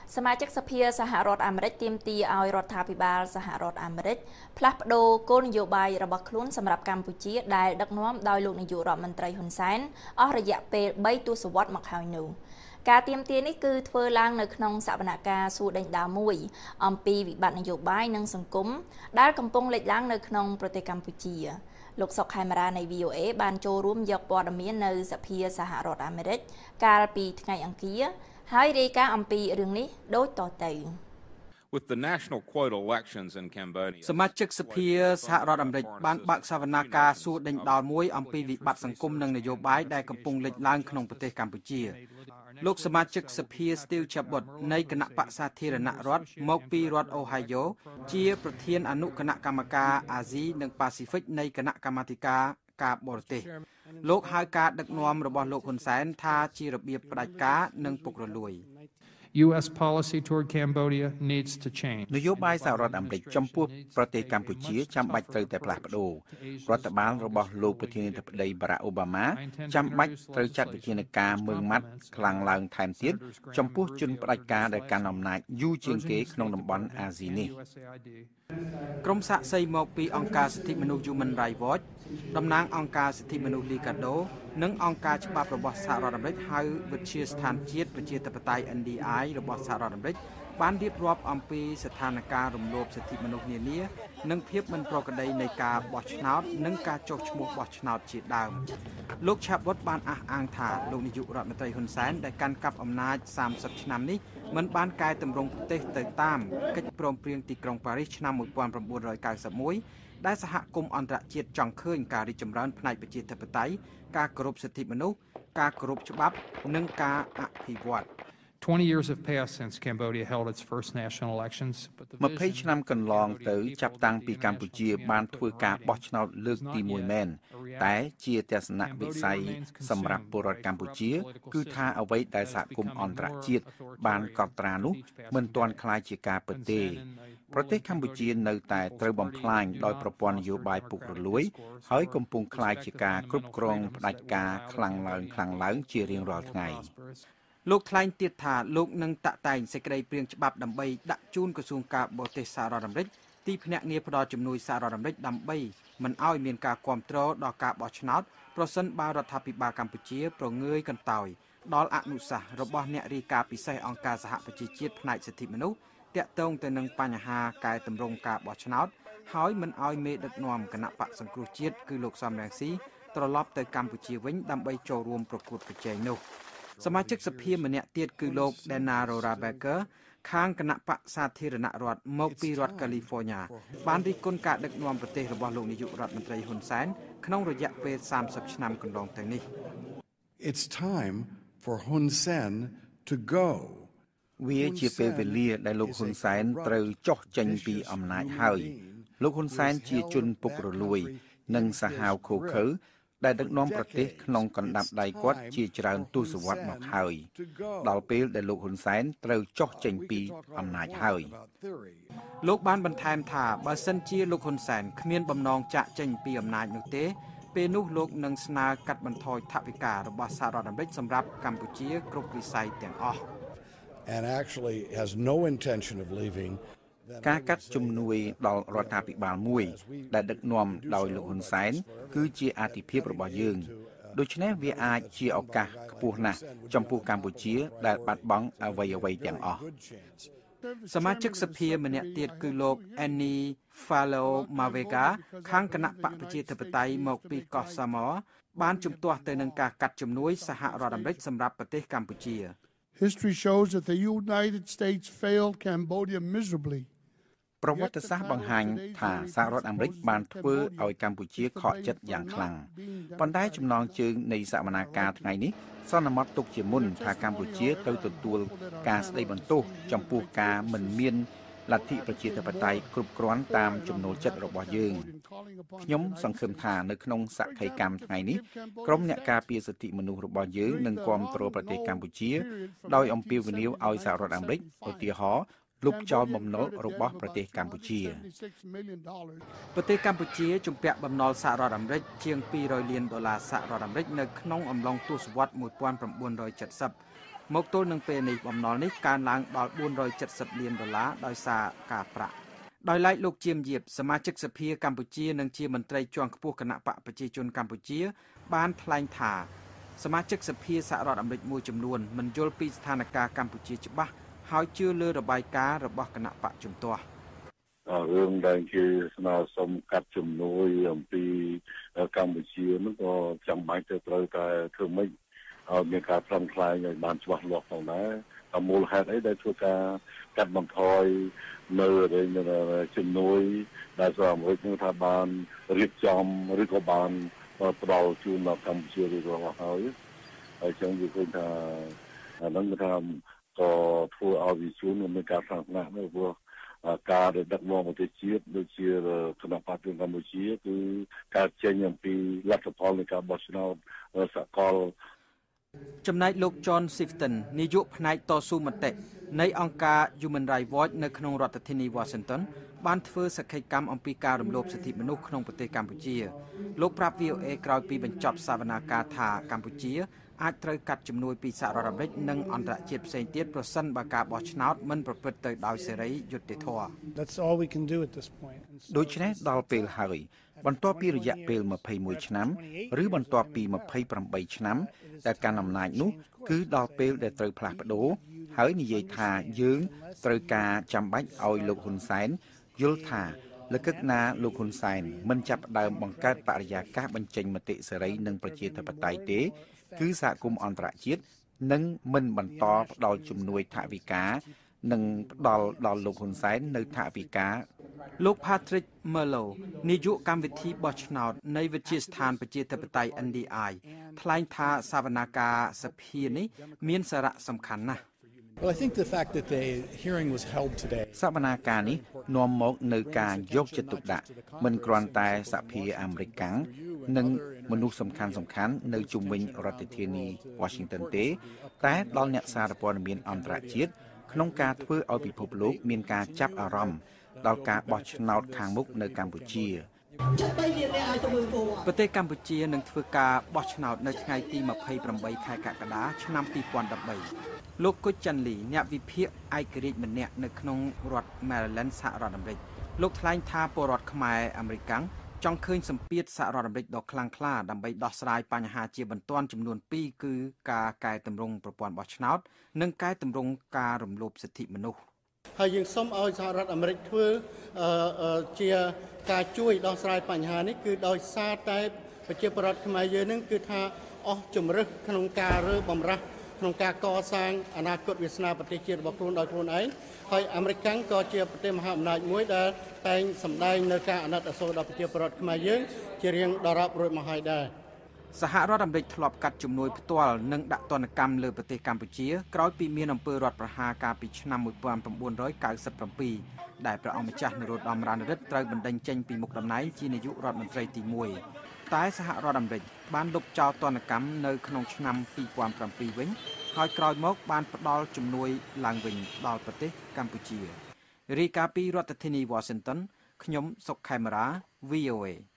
សមាជិកសភាសហរដ្ឋអាមេរិកទាមទារឲ្យរដ្ឋាភិបាលសហរដ្ឋអាមេរិកផ្លាស់ប្ដូរគោលនយោបាយរបស់ខ្លួនសម្រាប់កម្ពុជាដែលដឹកនាំដោយលោកនាយករដ្ឋមន្ត្រីហ៊ុនសែនអស់រយៈពេល3ទសវត្សរ៍មកហើយនោះការទាមទារនេះគឺធ្វើឡើងនៅក្នុងសវនកម្មសួរដេញដោលមួយអំពីវិបត្តិនយោបាយនិងសង្គមដែលកំពុងលេចឡើងនៅក្នុងប្រទេសកម្ពុជាលោកសុកខេមរានៃ VOA បានចូលរួមយកព័ត៌មាននៅសភាសហរដ្ឋអាមេរិកកាលពីថ្ងៃអង្គារហើយរាយការណ៍អំពីរឿងនេះដូចតទៅ With the national quota elections in Cambodia សមាជិកសភាសហរដ្ឋអាមេរិកបានបើកសវនាការសួរដេញដោលមួយអំពីវិបត្តិសង្គមនិងនយោបាយដែលកំពុងលេចឡើងក្នុងប្រទេសកម្ពុជាលោកសមាជិកសភាស្ទីវជាបុតនៃគណៈបក្សសាធារណរដ្ឋមកពីរដ្ឋអូហាយ៉ូជាប្រធានអនុគណៈកម្មការអាស៊ីនិងប៉ាស៊ីហ្វិកនៃគណៈកម្មាធិការការបរទេសលោកហៅការដឹកនាំរបស់លោកហ៊ុនសែនថាជារបៀបផ្ដាច់ការនិងពុករលួយ US policy toward Cambodia needs to change នយោបាយសហរដ្ឋអាមេរិកចំពោះប្រទេសកម្ពុជាចាំបាច់ត្រូវតែផ្លាស់ប្ដូររដ្ឋបាលរបស់លោកប្រធានាធិបតីបារ៉ាក់អូបាម៉ាចាំបាច់ត្រូវចាត់វិធានការមើងម៉ាត់ខ្លាំងឡើងថែមទៀតចំពោះជនផ្ដាច់ការដែលកាន់អំណាចយូរជាងគេក្នុងតំបន់អាស៊ីនេះក្រុមសាកសីមកពីអង្គការសិទ្ធិមនុស្ស Human Rights Watch តំណាងអង្គការសិទ្ធិមនុស្ស Liga do និងអង្គការច្បាប់របស់សហរដ្ឋអាមេរិកហៅវិទ្យាស្ថានជាតិប្រជាធិបតេយ្យ NDI របស់សហរដ្ឋអាមេរិកបានរៀបរាប់អំពីស្ថានភាពរំលោភសិទ្ធិមនុស្សនានានិងភាពមិនប្រក្រតីនៃការបោះឆ្នោតនិងការចុះឈ្មោះបោះឆ្នោតជាដើមលោកឆាប់វុតបានអះអាងថាលោកនាយករដ្ឋមន្ត្រីហ៊ុនសែនដែលកាន់កាប់អំណាច30ឆ្នាំនេះមិនបានកែតម្រង់ប្រទេសទៅតាមកិច្ចព្រមព្រៀងទីក្រុងប៉ារីសឆ្នាំ1991ដែលសហគមន៍អន្តរជាតិចង់ឃើញការរីកចម្រើនផ្នែកប្រជាធិបតេយ្យការគោរពសិទ្ធិមនុស្សការគោរពច្បាប់និងការអភិវឌ្ឍ 20 years have passed since Cambodia held its first national elections but the 20 ឆ្នាំកន្លងទៅចាប់តាំងពីកម្ពុជាបានធ្វើការបោះឆ្នោតលើកទី1មែនតែជាទស្សនវិស័យសម្រាប់ពលរដ្ឋកម្ពុជាគឺថាអ្វីដែលសហគមន៍អន្តរជាតិបានកត់ត្រានោះមិនទាន់คล้ายជាការពិតទេប្រទេសកម្ពុជានៅតែត្រូវបំផ្លាញដោយប្រព័ន្ធនយោបាយពុករលួយហើយកំពុងคล้ายជាការគ្រប់គ្រងផ្ដាច់ការខ្លាំងឡើងជារៀងរាល់ថ្ងៃលោកថ្លែងទៀតថាលោកនឹងតាក់តែងសេចក្តីព្រាងច្បាប់ដើម្បីដាក់ជូនក្រសួងការបរទេសសហរដ្ឋអាមេរិកទីភ្នាក់ងារផ្ដល់ជំនួយសហរដ្ឋអាមេរិកដើម្បីមិនឲ្យមានការគាំទ្រដល់ការបោះឆ្នោតប្រសិនបើរដ្ឋាភិបាលកម្ពុជាប្រងើយកន្តើយដល់អនុសាសន៍របស់អ្នករាយការណ៍ពិសេសអង្គការសហប្រជាជាតិផ្នែកសិទ្ធិមនុស្សទាក់ទងទៅនឹងបញ្ហាកែតម្រង់ការបោះឆ្នោតហើយមិនឲ្យមេដឹកនាំគណៈបកសង្គ្រោះជាតិគឺលោកសំរងស៊ីត្រឡប់ទៅកម្ពុជាវិញដើម្បីចូលរួមប្រកួតប្រជែងនោះសមាជិកសភាម្នាក់ទៀតគឺលោក Dana Rora Baker ខាងគណៈបកសាធារណរដ្ឋមកពីរដ្ឋ California បានរិះគន់ការដឹកនាំប្រទេសរបស់លោកនាយករដ្ឋមន្ត្រីហ៊ុនសែនក្នុងរយៈពេល30ឆ្នាំកន្លងទៅនេះ It's time for Hun Sen to go វាជាពេលវេលាដែលលោកហ៊ុនសែនត្រូវចុះចេញពីអំណាចហើយលោកហ៊ុនសែនជាជនពុករលួយនិងសាហាវឃោឃៅដែលដឹកនាំប្រទេសក្នុងកណ្ដាប់ដៃគាត់ជាច្រើនទសវត្សរ៍មកហើយដល់ពេលដែលលោកហ៊ុនសែនត្រូវចុះចេញពីអំណាចហើយលោកបានបន្ថែមថាបើសិនជាលោកហ៊ុនសែនគ្មានបំណងចាក់ចេញពីអំណាចនោះទេពេលនោះលោកនឹងស្នើកាត់បន្ថយថវិការបស់សហរដ្ឋអាមេរិកសម្រាប់កម្ពុជាគ្រប់វិស័យទាំងអស់ and actually has no intention of leaving ការកាត់ជំនួយដល់រដ្ឋាភិបាលមួយដែលដឹកនាំដោយលោកហ៊ុនសែនគឺជាអាទិភាពរបស់យើងដូច្នេះវាអាចជាឱកាសខ្ពស់ណាស់ចំពោះកម្ពុជាដែលបាត់បង់អ្វីៗទាំងអស់សមាជិកសភាម្នាក់ទៀតគឺលោក Annie Falo Mavega ខាងគណៈបកប្រជាធិបតេយ្យមកពីកោះសាម៉ាបានជំទាស់ទៅនឹងការកាត់ជំនួយសហរដ្ឋអាមេរិកសម្រាប់ប្រទេសកម្ពុជា History shows that the United States failed Cambodia miserably. ប្រវត្តិសាស្ត្របង្ហាញថាសហរដ្ឋអាមេរិកបានធ្វើឲ្យកម្ពុជាខកចិត្តយ៉ាងខ្លាំងប៉ុន្តែចំណងជើងនៃសវនាការថ្ងៃនេះសន្មតទុកជាមុនថាកម្ពុជាត្រូវទទួលការស្ដីបន្ទោសចំពោះការមិនមានលទ្ធិប្រជាធិបតេយ្យគ្រប់គ្រាន់តាមចំណូលចិត្តរបស់យើងខ្ញុំសង្ឃឹមថានៅក្នុងសក្ខីកម្មថ្ងៃនេះក្រុមអ្នកការពារសិទ្ធិមនុស្សរបស់យើងនឹងគាំទ្រប្រទេសកម្ពុជាដោយអំពាវនាវឲ្យសហរដ្ឋអាមេរិកឧទាហរណ៍លុបចោលបំណុលរបស់ប្រទេសកម្ពុជាប្រទេសកម្ពុជាជំពាក់បំណុលសហរដ្ឋអាមេរិកជាង$200 លានសហរដ្ឋអាមេរិកនៅក្នុងអំឡុងទសវត្សរ៍1970 មកទល់នឹងពេលនេះបំណុលនេះកើនឡើងដល់$470 លានដោយសារការប្រាក់ដោយឡែកលោកជាមយាបសមាជិកសភាកម្ពុជានិងជាមន្ត្រីជាន់ខ្ពស់គណៈបកប្រជាជនកម្ពុជាបានថ្លែងថាសមាជិកសភាសហរដ្ឋអាមេរិកមួយចំនួនមិនយល់ពីស្ថានភាពកម្ពុជាច្បាស់ហើយជឿលើរបាយការណ៍របស់គណៈបកជំទាស់រឿងដែលជាស្នើសុំកាត់ជំនួយអំពីកម្ពុជានោះក៏ចាំបាច់ត្រូវតែធ្វើម៉េចឲ្យមានការផ្សព្វផ្សាយឲ្យបានច្បាស់លាស់ផងដែរតាមមូលហេតុអីដែលធ្វើការកាត់បន្ថយនៅជំនួយដែលសហរដ្ឋអាមេរិកនោះថាបានរៀបចំឬក៏បានផ្ដល់ជូនដល់កម្ពុជាឬក៏ហើយចឹងវាឃើញថាអាហ្នឹងគេថាក៏ធ្វើឲ្យវិស័យនោះមានការផ្លាស់ប្ដូរនៅព្រោះការដែលដឹកនាំប្រទេសជាតិដូចជាគណៈបកប្រជាជនកម្ពុជាគឺការចេញអំពីលទ្ធផលនៃការបោះឆ្នោតសកលចំណែកលោក John Sifton នាយកផ្នែកតស៊ូមតិនៃអង្គការ Human Rights Watch នៅក្នុងរដ្ឋធានី Washington បានធ្វើសក្ខីកម្មអំពីការរំលោភសិទ្ធិមនុស្សក្នុងប្រទេសកម្ពុជាលោកប្រាប់ VOA ក្រោយពីបញ្ចប់សវនាការថាកម្ពុជាអាចត្រូវកាត់ជំនួយពីសហរដ្ឋអាមេរិកនិងអន្តរជាតិផ្សេងទៀតប្រសិនបើការបោះឆ្នោតមិនប្រព្រឹត្តទៅដោយសេរីយុត្តិធម៌ដូច្នេះដល់ពេលហើយបន្ទាប់ពីរយៈពេល21ឆ្នាំឬបន្ទាប់ពី28ឆ្នាំដែលកាន់អំណាចនោះគឺដល់ពេលដែលត្រូវផ្លាស់ប្ដូរហើយនិយាយថាយើងត្រូវការចាំបាច់ឲ្យលោកហ៊ុនសែនយល់ថាលើកឹកណាលោកហ៊ុនសែនមិនចាប់ផ្ដើមបង្កើតបរិយាកាសបញ្ចេញមតិសេរីនិងប្រជាធិបតេយ្យទេគឺសហគមន៍អន្តរជាតិនឹងមិនបន្តផ្ដល់ជំនួយថវិកានិងផ្ដល់ដល់លោកហ៊ុនសែននៅថវិកាលោក Patrick Merlo នាយកកម្មវិធីបោះឆ្នោតនៃវិទ្យាស្ថានប្រជាធិបតេយ្យ NDI ថ្លែងថាសវនាការសភានេះមានសារៈសំខាន់ណាស់សវនាការនេះនាំមកនៅការយកចិត្តទុកដាក់មិនគ្រាន់តែសភាអាមេរិកកាំងនិងមនុស្សសំខាន់នៅជុំវិញរដ្ឋធានី Washington ទេតែដល់អ្នកសារព័ត៌មានអន្តរជាតិក្នុងការធ្វើឲ្យពិភពលោកមានការចាប់អារម្មណ៍ដល់ការបោះឆ្នោតខាងមុខនៅកម្ពុជាប្រទេសកម្ពុជានឹងធ្វើការបោះឆ្នោតនៅថ្ងៃទី28ខែកក្កដាឆ្នាំ2013លោកគុជចាន់លីអ្នកវិភាគឯករាជ្យម្នាក់នៅក្នុងរដ្ឋ Maryland សហរដ្ឋអាមេរិកលោកថ្លែងថាពលរដ្ឋខ្មែរអាមេរិកចង់ឃើញសម្ពាធសហរដ្ឋអាមេរិកដ៏ខ្លាំងក្លាដើម្បីដោះស្រាយបញ្ហាជាបន្ទាន់ចំនួន2គឺការកែតម្រង់ប្រព័ន្ធបោះឆ្នោតនិងកែតម្រង់ការរំលោភសិទ្ធិមនុស្សហើយយើងសូមឲ្យសហរដ្ឋអាមេរិកធ្វើជាការជួយដោះស្រាយបញ្ហានេះគឺដោយសារតែប្រជាពលរដ្ឋខ្មែរយើងនឹងគឺថាអស់ជំរឹះក្នុងការរើបំរាស់ក្នុងការកសាងអនាគតវាសនាប្រទេសជាតិរបស់ខ្លួនដោយខ្លួនឯងហើយអាមេរិកក៏ជាប្រទេសមហាអំណាចមួយដែលតែងសម្ដែងនៅការអាណិតអាសូរដល់ប្រជាពលរដ្ឋខ្មែរយើងជារៀងដរាបរួចមកហើយដែរសហរដ្ឋអាមេរិកធ្លាប់កាត់ជំនួយផ្ទាល់និងដាក់ទណ្ឌកម្មលើប្រទេសកម្ពុជាក្រោយពីមានអំពើរដ្ឋប្រហារកាលពីឆ្នាំ1997ដែលព្រះអង្គម្ចាស់នរោត្តម រណរដ្ឋត្រូវបណ្តេញចេញពីមុខតំណែងជានាយករដ្ឋមន្ត្រីទី1តែសហរដ្ឋអាមេរិកបានលុបចោលទណ្ឌកម្មនៅក្នុងឆ្នាំ2007វិញហើយក្រោយមកបានផ្ដល់ជំនួយឡើងវិញដល់ប្រទេសកម្ពុជារាយការណ៍ពីរដ្ឋធានី Washington ខ្ញុំសុកខេមរា VOA